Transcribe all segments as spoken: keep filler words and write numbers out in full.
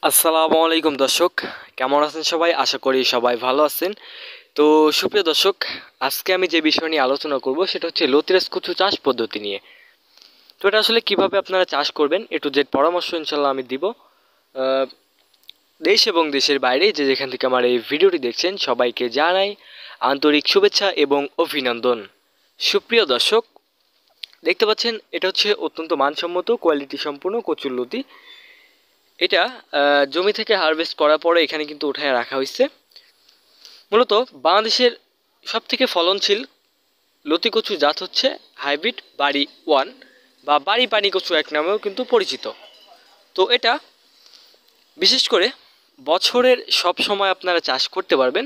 আসসালামু আলাইকুম দর্শক, কেমন আছেন সবাই? আশা করি সবাই ভালো আছেন। তো সুপ্রিয় দর্শক, আজকে আমি যে বিষয় নিয়ে আলোচনা করব সেটা হচ্ছে লতিরাজ কচু চাষ পদ্ধতি নিয়ে। তো এটা আসলে কিভাবে আপনারা চাষ করবেন এ টু জেড পরামর্শ ইনশাল্লাহ আমি দিব। আহ, দেশ এবং দেশের বাইরে যে যেখান থেকে আমার এই ভিডিওটি দেখছেন সবাইকে জানাই আন্তরিক শুভেচ্ছা এবং অভিনন্দন। সুপ্রিয় দর্শক, দেখতে পাচ্ছেন এটা হচ্ছে অত্যন্ত মানসম্মত কোয়ালিটি সম্পূর্ণ কচুর লতি। এটা আহ, জমি থেকে হারভেস্ট করার পরে এখানে কিন্তু উঠায় রাখা হয়েছে। মূলত বাংলাদেশের সবথেকে ফলনশীল লতি কচু জাত হচ্ছে হাইব্রিড বাড়ি ওয়ান বা বাড়ি পানি কচু এক নামেও কিন্তু পরিচিত। তো এটা বিশেষ করে বছরের সব সময় আপনারা চাষ করতে পারবেন।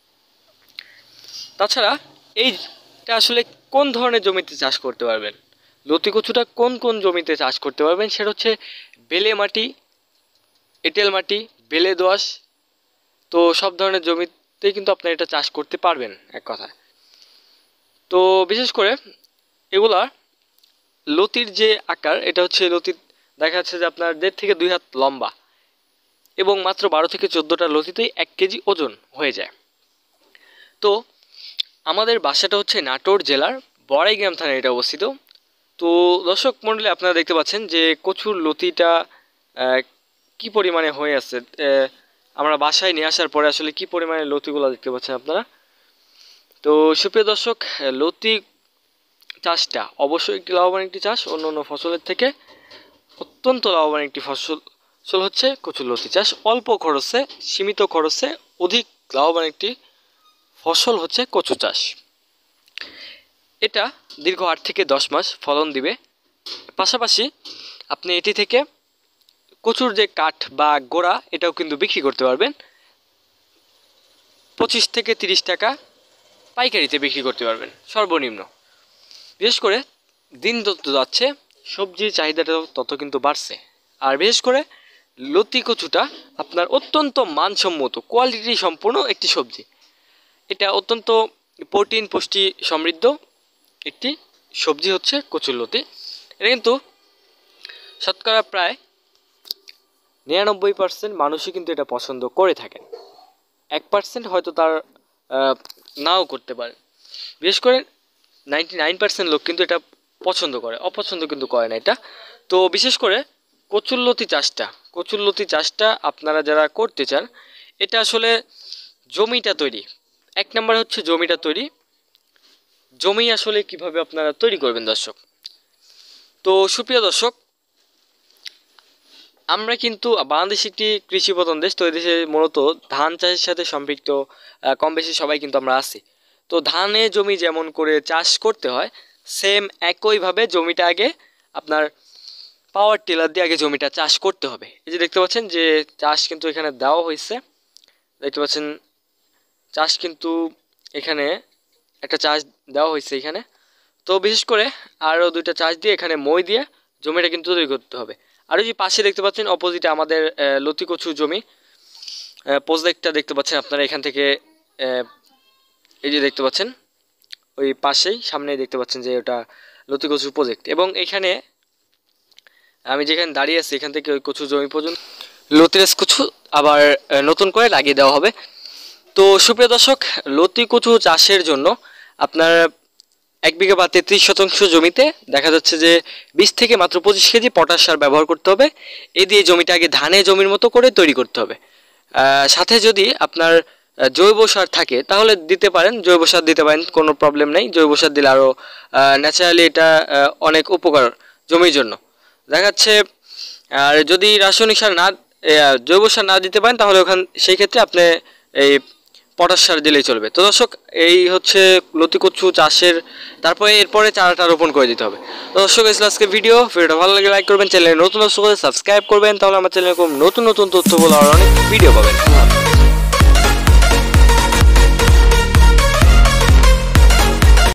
তাছাড়া এইটা আসলে কোন ধরনের জমিতে চাষ করতে পারবেন, লতি কচুটা কোন কোন জমিতে চাষ করতে পারবেন সেটা হচ্ছে বেলে মাটি, এঁটেল মাটি, বেলে দোআঁশ। তো সব ধরনের জমিতে কিন্তু আপনারা এটা চাষ করতে পারবেন এক কথায়। তো বিশেষ করে এগুলা লতির যে আকার, এটা হচ্ছে লতির দেখা যাচ্ছে যে আপনার দেড় থেকে দুই হাত লম্বা এবং মাত্র বারো থেকে চোদ্দোটা লতিতেই এক কেজি ওজন হয়ে যায়। তো আমাদের বাসাটা হচ্ছে নাটোর জেলার বড়াইগ্রাম থানায় এটা অবস্থিত। তো দর্শক মণ্ডলী, আপনারা দেখতে পাচ্ছেন যে কচুর লতিটা কি পরিমাণে হয়ে আছে। আমরা বাসায় নিয়ে আসার পরে আসলে কি পরিমাণে লতিগুলো দেখতে পাচ্ছেন আপনারা। তো সুপ্রিয় দর্শক, লতি চাষটা অবশ্যই একটি লাভবান একটি চাষ। অন্য অন্য ফসলের থেকে অত্যন্ত লাভবান একটি ফসল ফসল হচ্ছে কচুর লতি চাষ। অল্প খরচে, সীমিত খরচে অধিক লাভবান একটি ফসল হচ্ছে কচু চাষ। এটা দীর্ঘ আট থেকে দশ মাস ফলন দিবে। পাশাপাশি আপনি এটি থেকে কচুর যে কাঠ বা গোড়া এটাও কিন্তু বিক্রি করতে পারবেন। পঁচিশ থেকে তিরিশ টাকা পাইকারিতে বিক্রি করতে পারবেন সর্বনিম্ন। বিশেষ করে দিন যত যাচ্ছে সবজির চাহিদাটা তত কিন্তু বাড়ছে। আর বিশেষ করে লতি কচুটা আপনার অত্যন্ত মানসম্মত কোয়ালিটি সম্পূর্ণ একটি সবজি। এটা অত্যন্ত প্রোটিন পুষ্টি সমৃদ্ধ একটি সবজি হচ্ছে কচুর লতি। এটা কিন্তু শতকরা প্রায় নিরানব্বই পার্সেন্ট মানুষই কিন্তু এটা পছন্দ করে থাকেন। এক পার্সেন্ট হয়তো তার নাও করতে পারে। বিশেষ করে নাইনটি নাইন পার্সেন্ট লোক কিন্তু এটা পছন্দ করে, অপছন্দ কিন্তু করে না এটা। তো বিশেষ করে কচুরলতি চাষটা কচুরলতি চাষটা আপনারা যারা করতে চান, এটা আসলে জমিটা তৈরি, এক নম্বর হচ্ছে জমিটা তৈরি। জমি আসলে কিভাবে আপনারা তৈরি করবেন দর্শক। তো সুপ্রিয় দর্শক, আমরা কিন্তু বাংলাদেশ একটি কৃষি প্রধান দেশ। তো এদেশে মূলত ধান চাষের সাথে সম্পৃক্ত কম বেশি সবাই কিন্তু আমরা আছি। তো ধানের জমি যেমন করে চাষ করতে হয়, সেম একইভাবে জমিটা আগে আপনার পাওয়ার টিলার দিয়ে আগে জমিটা চাষ করতে হবে। এই যে দেখতে পাচ্ছেন যে চাষ কিন্তু এখানে দেওয়া হয়েছে, দেখতে পাচ্ছেন চাষ কিন্তু এখানে একটা চাষ দেওয়া হয়েছে এখানে। তো বিশেষ করে আরও দুইটা চাষ দিয়ে এখানে মই দিয়ে জমিটা কিন্তু তৈরি করতে হবে। আর ওই যে পাশে দেখতে পাচ্ছেন অপোজিটে আমাদের লতি কচু জমি প্রজেক্টটা দেখতে পাচ্ছেন আপনারা এখান থেকে। এই যে দেখতে পাচ্ছেন ওই পাশেই সামনেই দেখতে পাচ্ছেন যে ওটা লতি কচু প্রজেক্ট। এবং এখানে আমি যেখানে দাঁড়িয়ে আছি এখান থেকে ওই কচু জমি পর্যন্ত লতিরাজ কচু আবার নতুন করে লাগিয়ে দেওয়া হবে। তো সুপ্রিয় দর্শক, লতি কচু চাষের জন্য আপনার এক বিঘা বা তেত্রিশ শতাংশ জমিতে দেখা যাচ্ছে যে বিশ থেকে মাত্র পঁচিশ কেজি পটাশ সার ব্যবহার করতে হবে। এই দিয়ে জমিটা আগে ধানের জমির মতো করে তৈরি করতে হবে। সাথে যদি আপনার জৈব সার থাকে তাহলে দিতে পারেন, জৈব সার দিতে পারেন, কোনো প্রবলেম নেই। জৈব সার দিলে আরও ন্যাচারালি এটা অনেক উপকার জমির জন্য দেখা যাচ্ছে। আর যদি রাসায়নিক সার না, জৈব সার না দিতে পারেন তাহলে ওখান সেই ক্ষেত্রে আপনি এই পটাশ সার দিলেই চলবে। তো দর্শক, এই হচ্ছে লতি কচু চাষের, তারপরে এরপরে চারাটা রোপণ করে দিতে হবে। তো দর্শক, এই আজকে ভিডিও ভিডিওটা ভালো লাগে লাইক করবেন, চ্যানেলে নতুন দর্শক সাবস্ক্রাইব করবেন, তাহলে আমার চ্যানেলে খুব নতুন নতুন তথ্য বলার অনেক ভিডিও পাবেন।